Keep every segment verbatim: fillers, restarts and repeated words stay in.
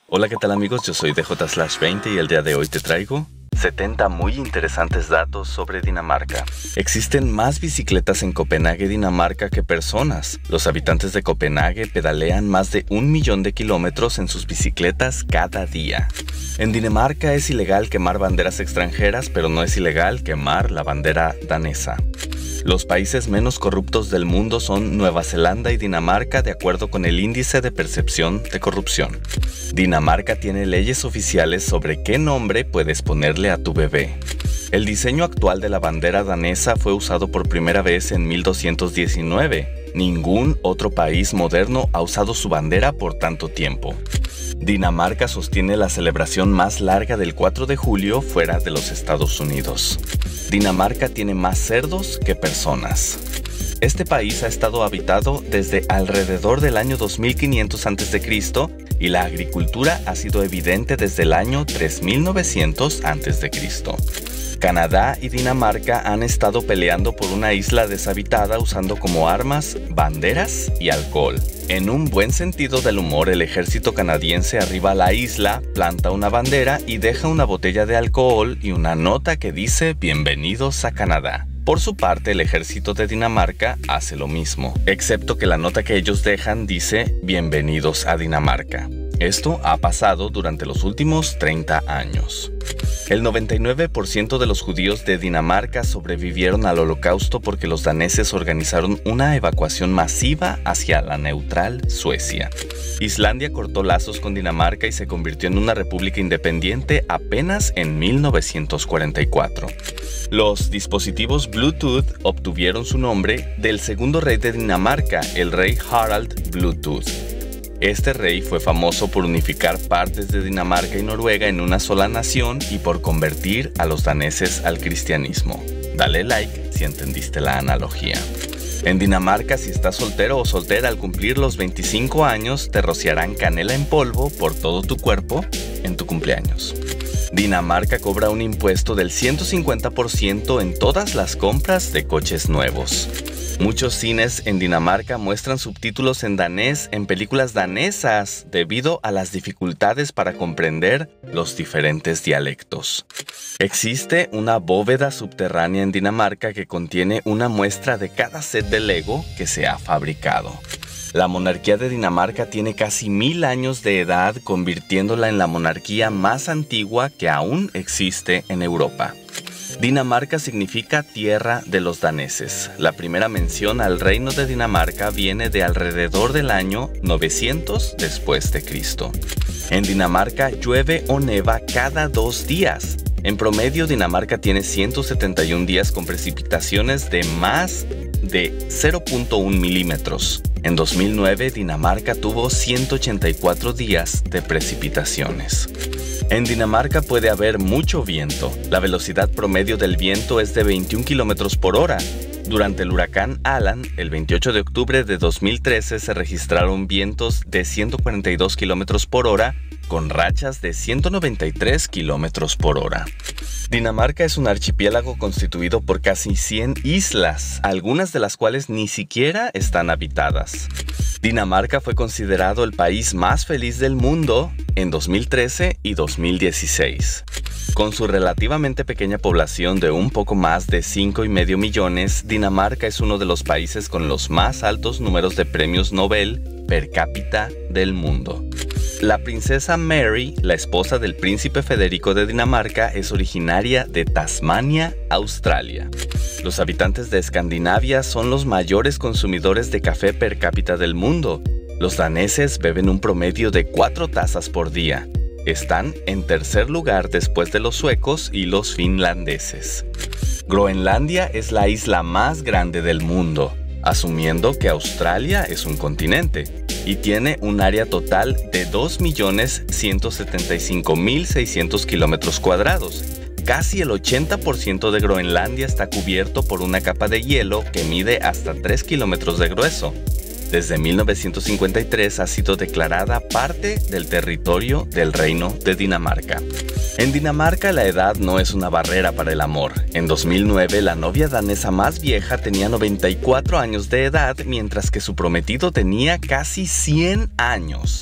Hola, ¿qué tal amigos? Yo soy D J slash veinte y el día de hoy te traigo setenta muy interesantes datos sobre Dinamarca. Existen más bicicletas en Copenhague, Dinamarca, que personas. Los habitantes de Copenhague pedalean más de un millón de kilómetros en sus bicicletas cada día. En Dinamarca es ilegal quemar banderas extranjeras, pero no es ilegal quemar la bandera danesa. Los países menos corruptos del mundo son Nueva Zelanda y Dinamarca, de acuerdo con el Índice de Percepción de Corrupción. Dinamarca tiene leyes oficiales sobre qué nombre puedes ponerle a tu bebé. El diseño actual de la bandera danesa fue usado por primera vez en mil doscientos diecinueve. Ningún otro país moderno ha usado su bandera por tanto tiempo. Dinamarca sostiene la celebración más larga del cuatro de julio fuera de los Estados Unidos. Dinamarca tiene más cerdos que personas. Este país ha estado habitado desde alrededor del año dos mil quinientos antes de Cristo y la agricultura ha sido evidente desde el año tres mil novecientos antes de Cristo. Canadá y Dinamarca han estado peleando por una isla deshabitada usando como armas banderas y alcohol. En un buen sentido del humor, el ejército canadiense arriba a la isla, planta una bandera y deja una botella de alcohol y una nota que dice "Bienvenidos a Canadá". Por su parte, el ejército de Dinamarca hace lo mismo, excepto que la nota que ellos dejan dice "Bienvenidos a Dinamarca". Esto ha pasado durante los últimos treinta años. El noventa y nueve por ciento de los judíos de Dinamarca sobrevivieron al Holocausto porque los daneses organizaron una evacuación masiva hacia la neutral Suecia. Islandia cortó lazos con Dinamarca y se convirtió en una república independiente apenas en mil novecientos cuarenta y cuatro. Los dispositivos Bluetooth obtuvieron su nombre del segundo rey de Dinamarca, el rey Harald Bluetooth. Este rey fue famoso por unificar partes de Dinamarca y Noruega en una sola nación y por convertir a los daneses al cristianismo. Dale like si entendiste la analogía. En Dinamarca, si estás soltero o soltera al cumplir los veinticinco años, te rociarán canela en polvo por todo tu cuerpo en tu cumpleaños. Dinamarca cobra un impuesto del ciento cincuenta por ciento en todas las compras de coches nuevos. Muchos cines en Dinamarca muestran subtítulos en danés en películas danesas debido a las dificultades para comprender los diferentes dialectos. Existe una bóveda subterránea en Dinamarca que contiene una muestra de cada set de Lego que se ha fabricado. La monarquía de Dinamarca tiene casi mil años de edad, convirtiéndola en la monarquía más antigua que aún existe en Europa. Dinamarca significa tierra de los daneses. La primera mención al reino de Dinamarca viene de alrededor del año novecientos después de Cristo. En Dinamarca llueve o neva cada dos días. En promedio, Dinamarca tiene ciento setenta y un días con precipitaciones de más de cero punto uno milímetros. En dos mil nueve, Dinamarca tuvo ciento ochenta y cuatro días de precipitaciones. En Dinamarca puede haber mucho viento. La velocidad promedio del viento es de veintiún kilómetros por hora. Durante el huracán Alan, el veintiocho de octubre de dos mil trece, se registraron vientos de ciento cuarenta y dos kilómetros por hora con rachas de ciento noventa y tres kilómetros por hora. Dinamarca es un archipiélago constituido por casi cien islas, algunas de las cuales ni siquiera están habitadas. Dinamarca fue considerado el país más feliz del mundo en dos mil trece y dos mil dieciséis. Con su relativamente pequeña población de un poco más de cinco y medio millones, Dinamarca es uno de los países con los más altos números de premios Nobel per cápita del mundo. La princesa Mary, la esposa del príncipe Federico de Dinamarca, es originaria de Tasmania, Australia. Los habitantes de Escandinavia son los mayores consumidores de café per cápita del mundo. Los daneses beben un promedio de cuatro tazas por día. Están en tercer lugar después de los suecos y los finlandeses. Groenlandia es la isla más grande del mundo, asumiendo que Australia es un continente, y tiene un área total de dos millones ciento setenta y cinco mil seiscientos kilómetros cuadrados. Casi el ochenta por ciento de Groenlandia está cubierto por una capa de hielo que mide hasta tres kilómetros de grueso. Desde mil novecientos cincuenta y tres ha sido declarada parte del territorio del Reino de Dinamarca. En Dinamarca la edad no es una barrera para el amor. En dos mil nueve la novia danesa más vieja tenía noventa y cuatro años de edad, mientras que su prometido tenía casi cien años.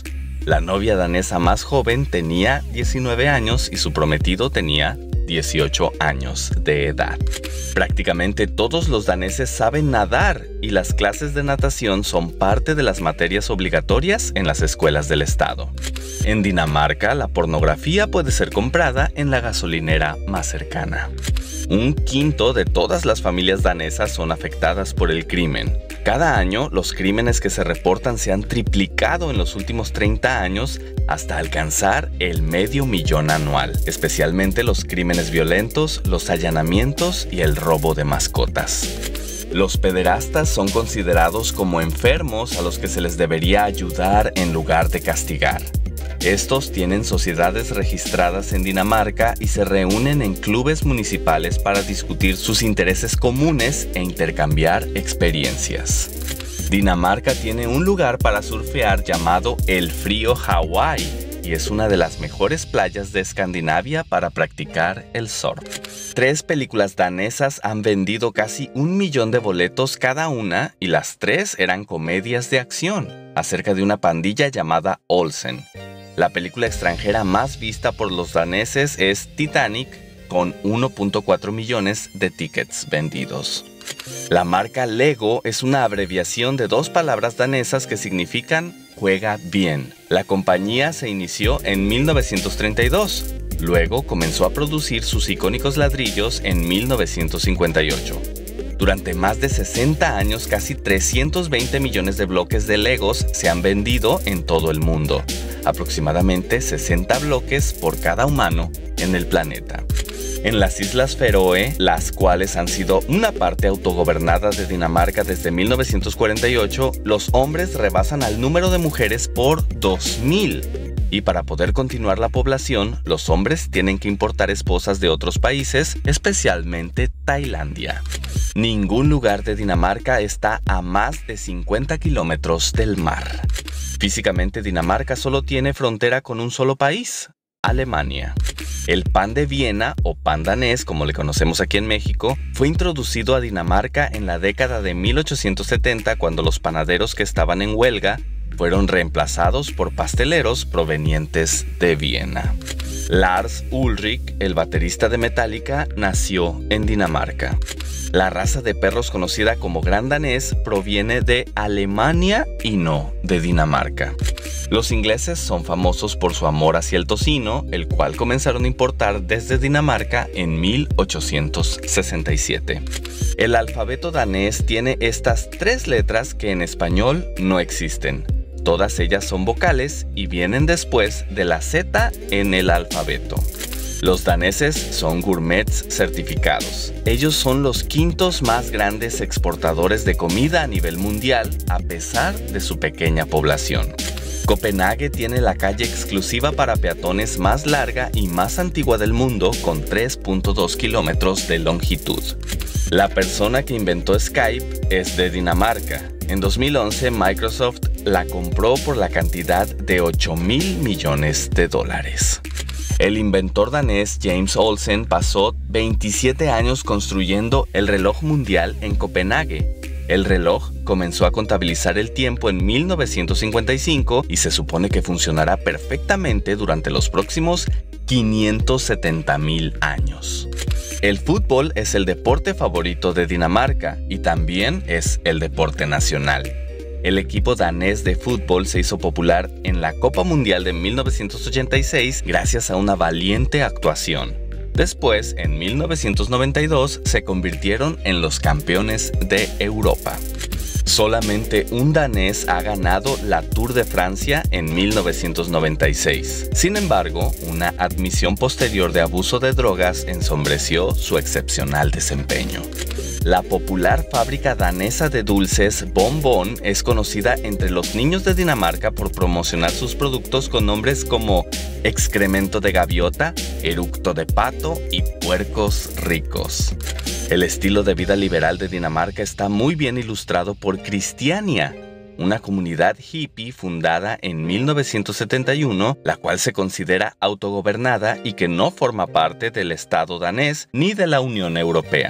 La novia danesa más joven tenía diecinueve años y su prometido tenía dieciocho años de edad. Prácticamente todos los daneses saben nadar y las clases de natación son parte de las materias obligatorias en las escuelas del estado. En Dinamarca, la pornografía puede ser comprada en la gasolinera más cercana. Un quinto de todas las familias danesas son afectadas por el crimen. Cada año, los crímenes que se reportan se han triplicado en los últimos treinta años hasta alcanzar el medio millón anual, especialmente los crímenes violentos, los allanamientos y el robo de mascotas. Los pederastas son considerados como enfermos a los que se les debería ayudar en lugar de castigar. Estos tienen sociedades registradas en Dinamarca y se reúnen en clubes municipales para discutir sus intereses comunes e intercambiar experiencias. Dinamarca tiene un lugar para surfear llamado el Frío Hawái y es una de las mejores playas de Escandinavia para practicar el surf. Tres películas danesas han vendido casi un millón de boletos cada una y las tres eran comedias de acción acerca de una pandilla llamada Olsen. La película extranjera más vista por los daneses es Titanic, con uno punto cuatro millones de tickets vendidos. La marca Lego es una abreviación de dos palabras danesas que significan juega bien. La compañía se inició en mil novecientos treinta y dos. Luego comenzó a producir sus icónicos ladrillos en mil novecientos cincuenta y ocho. Durante más de sesenta años, casi trescientos veinte millones de bloques de Legos se han vendido en todo el mundo, aproximadamente sesenta bloques por cada humano en el planeta. En las Islas Feroe, las cuales han sido una parte autogobernada de Dinamarca desde mil novecientos cuarenta y ocho, los hombres rebasan al número de mujeres por dos mil. Y para poder continuar la población, los hombres tienen que importar esposas de otros países, especialmente Tailandia. Ningún lugar de Dinamarca está a más de cincuenta kilómetros del mar. Físicamente, Dinamarca solo tiene frontera con un solo país, Alemania. El pan de Viena, o pan danés, como le conocemos aquí en México, fue introducido a Dinamarca en la década de mil ochocientos setenta cuando los panaderos que estaban en huelga fueron reemplazados por pasteleros provenientes de Viena. Lars Ulrich, el baterista de Metallica, nació en Dinamarca. La raza de perros conocida como Gran Danés proviene de Alemania y no de Dinamarca. Los ingleses son famosos por su amor hacia el tocino, el cual comenzaron a importar desde Dinamarca en mil ochocientos sesenta y siete. El alfabeto danés tiene estas tres letras que en español no existen. Todas ellas son vocales y vienen después de la Z en el alfabeto. Los daneses son gourmets certificados. Ellos son los quintos más grandes exportadores de comida a nivel mundial, a pesar de su pequeña población. Copenhague tiene la calle exclusiva para peatones más larga y más antigua del mundo, con tres punto dos kilómetros de longitud. La persona que inventó Skype es de Dinamarca. En dos mil once, Microsoft la compró por la cantidad de ocho mil millones de dólares. El inventor danés James Olsen pasó veintisiete años construyendo el reloj mundial en Copenhague. El reloj comenzó a contabilizar el tiempo en mil novecientos cincuenta y cinco y se supone que funcionará perfectamente durante los próximos quinientos setenta mil años. El fútbol es el deporte favorito de Dinamarca y también es el deporte nacional. El equipo danés de fútbol se hizo popular en la Copa Mundial de mil novecientos ochenta y seis gracias a una valiente actuación. Después, en mil novecientos noventa y dos, se convirtieron en los campeones de Europa. Solamente un danés ha ganado la Tour de Francia en mil novecientos noventa y seis. Sin embargo, una admisión posterior de abuso de drogas ensombreció su excepcional desempeño. La popular fábrica danesa de dulces Bon Bon es conocida entre los niños de Dinamarca por promocionar sus productos con nombres como excremento de gaviota, eructo de pato y puercos ricos. El estilo de vida liberal de Dinamarca está muy bien ilustrado por Christiania, una comunidad hippie fundada en mil novecientos setenta y uno, la cual se considera autogobernada y que no forma parte del Estado danés ni de la Unión Europea.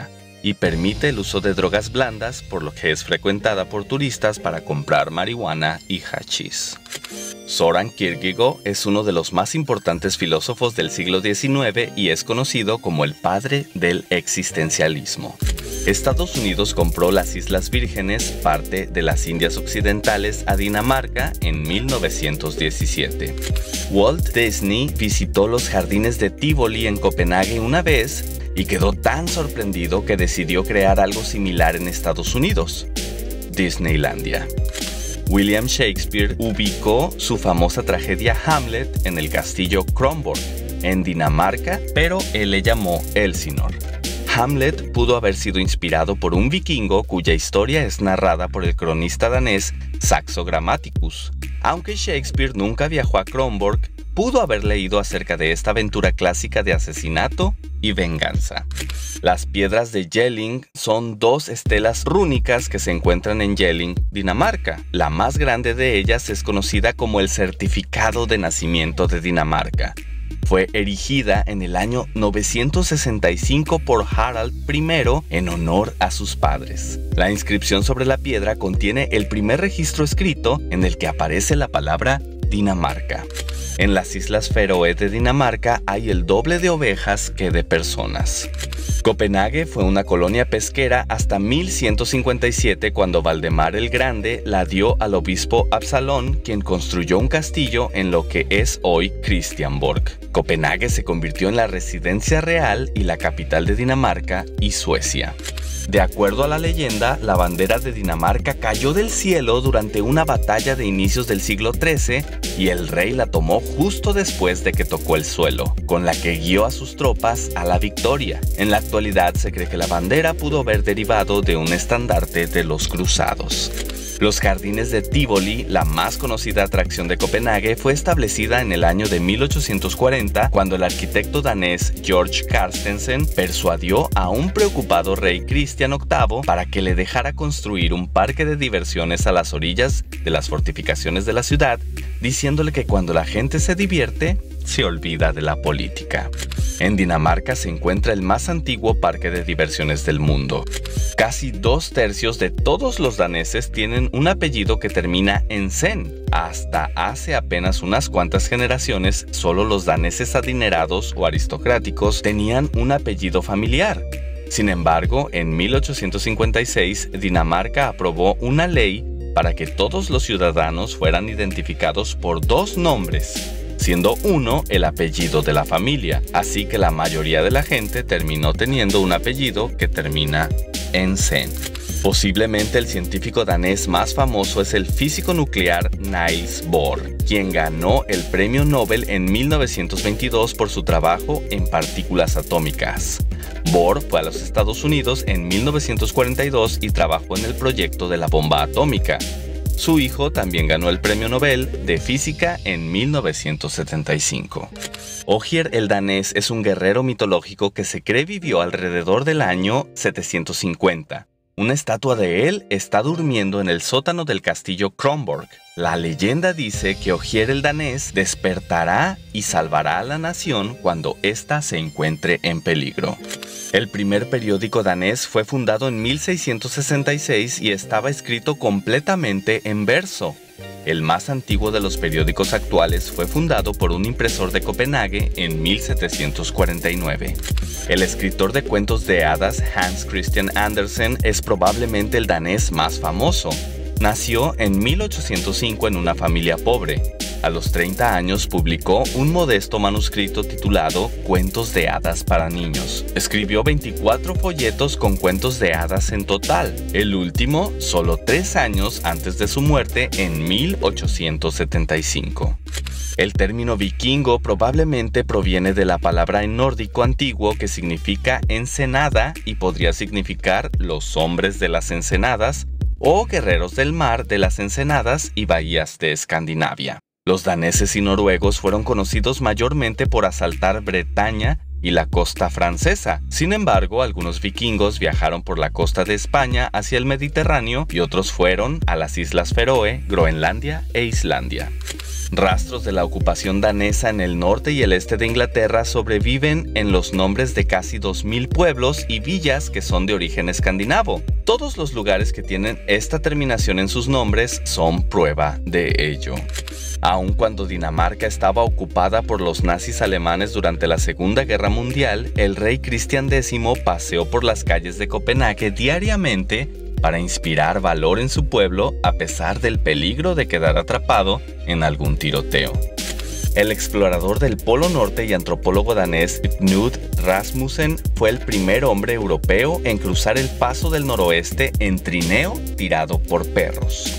y permite el uso de drogas blandas, por lo que es frecuentada por turistas para comprar marihuana y hachís. Soren Kierkegaard es uno de los más importantes filósofos del siglo diecinueve y es conocido como el padre del existencialismo. Estados Unidos compró las Islas Vírgenes, parte de las Indias Occidentales, a Dinamarca en mil novecientos diecisiete. Walt Disney visitó los jardines de Tivoli en Copenhague una vez y quedó tan sorprendido que decidió crear algo similar en Estados Unidos: Disneylandia. William Shakespeare ubicó su famosa tragedia Hamlet en el castillo Kronborg, en Dinamarca, pero él le llamó Elsinor. Hamlet pudo haber sido inspirado por un vikingo cuya historia es narrada por el cronista danés Saxo Grammaticus. Aunque Shakespeare nunca viajó a Kronborg, pudo haber leído acerca de esta aventura clásica de asesinato y venganza. Las piedras de Jelling son dos estelas rúnicas que se encuentran en Jelling, Dinamarca. La más grande de ellas es conocida como el Certificado de Nacimiento de Dinamarca. Fue erigida en el año novecientos sesenta y cinco por Harald primero en honor a sus padres. La inscripción sobre la piedra contiene el primer registro escrito en el que aparece la palabra Dinamarca. En las Islas Feroe de Dinamarca hay el doble de ovejas que de personas. Copenhague fue una colonia pesquera hasta mil ciento cincuenta y siete, cuando Valdemar el Grande la dio al obispo Absalón, quien construyó un castillo en lo que es hoy Christiansborg. Copenhague se convirtió en la residencia real y la capital de Dinamarca y Suecia. De acuerdo a la leyenda, la bandera de Dinamarca cayó del cielo durante una batalla de inicios del siglo trece y el rey la tomó justo después de que tocó el suelo, con la que guió a sus tropas a la victoria. En la actualidad se cree que la bandera pudo haber derivado de un estandarte de los cruzados. Los jardines de Tivoli, la más conocida atracción de Copenhague, fue establecida en el año de mil ochocientos cuarenta, cuando el arquitecto danés Georg Carstensen persuadió a un preocupado rey Cristian octavo para que le dejara construir un parque de diversiones a las orillas de las fortificaciones de la ciudad, diciéndole que cuando la gente se divierte, se olvida de la política. En Dinamarca se encuentra el más antiguo parque de diversiones del mundo. Casi dos tercios de todos los daneses tienen un apellido que termina en sen. Hasta hace apenas unas cuantas generaciones, solo los daneses adinerados o aristocráticos tenían un apellido familiar. Sin embargo, en mil ochocientos cincuenta y seis, Dinamarca aprobó una ley para que todos los ciudadanos fueran identificados por dos nombres, siendo uno el apellido de la familia, así que la mayoría de la gente terminó teniendo un apellido que termina en sen. Posiblemente el científico danés más famoso es el físico nuclear Niels Bohr, quien ganó el premio Nobel en mil novecientos veintidós por su trabajo en partículas atómicas. Bohr fue a los Estados Unidos en mil novecientos cuarenta y dos y trabajó en el proyecto de la bomba atómica. Su hijo también ganó el premio Nobel de Física en mil novecientos setenta y cinco. Ogier el danés es un guerrero mitológico que se cree vivió alrededor del año setecientos cincuenta. Una estatua de él está durmiendo en el sótano del castillo Kronborg. La leyenda dice que Ogier el danés despertará y salvará a la nación cuando ésta se encuentre en peligro. El primer periódico danés fue fundado en mil seiscientos sesenta y seis y estaba escrito completamente en verso. El más antiguo de los periódicos actuales fue fundado por un impresor de Copenhague en mil setecientos cuarenta y nueve. El escritor de cuentos de hadas Hans Christian Andersen es probablemente el danés más famoso. Nació en mil ochocientos cinco en una familia pobre. A los treinta años publicó un modesto manuscrito titulado Cuentos de hadas para niños. Escribió veinticuatro folletos con cuentos de hadas en total, el último solo tres años antes de su muerte en mil ochocientos setenta y cinco. El término vikingo probablemente proviene de la palabra en nórdico antiguo que significa ensenada y podría significar los hombres de las ensenadas o guerreros del mar de las ensenadas y bahías de Escandinavia. Los daneses y noruegos fueron conocidos mayormente por asaltar Bretaña y la costa francesa. Sin embargo, algunos vikingos viajaron por la costa de España hacia el Mediterráneo y otros fueron a las Islas Feroe, Groenlandia e Islandia. Rastros de la ocupación danesa en el norte y el este de Inglaterra sobreviven en los nombres de casi dos mil pueblos y villas que son de origen escandinavo. Todos los lugares que tienen esta terminación en sus nombres son prueba de ello. Aun cuando Dinamarca estaba ocupada por los nazis alemanes durante la Segunda Guerra Mundial, el rey Cristian décimo paseó por las calles de Copenhague diariamente para inspirar valor en su pueblo a pesar del peligro de quedar atrapado en algún tiroteo. El explorador del Polo Norte y antropólogo danés Knud Rasmussen fue el primer hombre europeo en cruzar el paso del noroeste en trineo tirado por perros.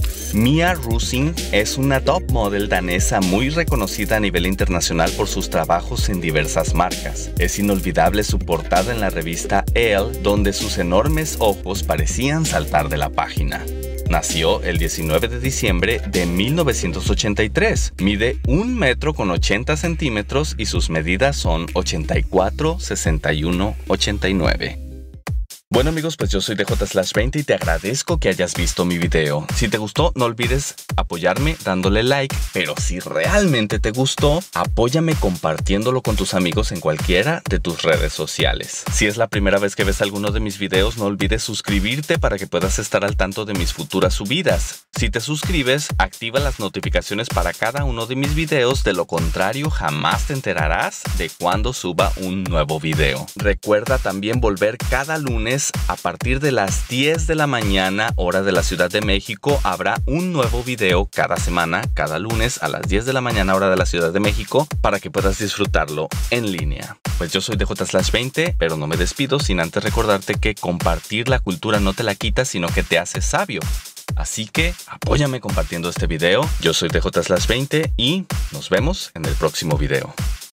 Mia Rusing es una top model danesa muy reconocida a nivel internacional por sus trabajos en diversas marcas. Es inolvidable su portada en la revista Elle, donde sus enormes ojos parecían saltar de la página. Nació el diecinueve de diciembre de mil novecientos ochenta y tres. Mide un metro con ochenta centímetros y sus medidas son ochenta y cuatro, sesenta y uno, ochenta y nueve. Bueno amigos, pues yo soy D J slash veinte y te agradezco que hayas visto mi video. Si te gustó, no olvides apoyarme dándole like, pero si realmente te gustó, apóyame compartiéndolo con tus amigos en cualquiera de tus redes sociales. Si es la primera vez que ves alguno de mis videos, no olvides suscribirte para que puedas estar al tanto de mis futuras subidas. Si te suscribes, activa las notificaciones para cada uno de mis videos, de lo contrario jamás te enterarás de cuando suba un nuevo video. Recuerda también volver cada lunes a partir de las diez de la mañana, hora de la Ciudad de México. Habrá un nuevo video cada semana, cada lunes a las diez de la mañana, hora de la Ciudad de México, para que puedas disfrutarlo en línea. Pues yo soy D J slash veinte, pero no me despido sin antes recordarte que compartir la cultura no te la quita, sino que te hace sabio. Así que apóyame compartiendo este video. Yo soy D J slash veinte y nos vemos en el próximo video.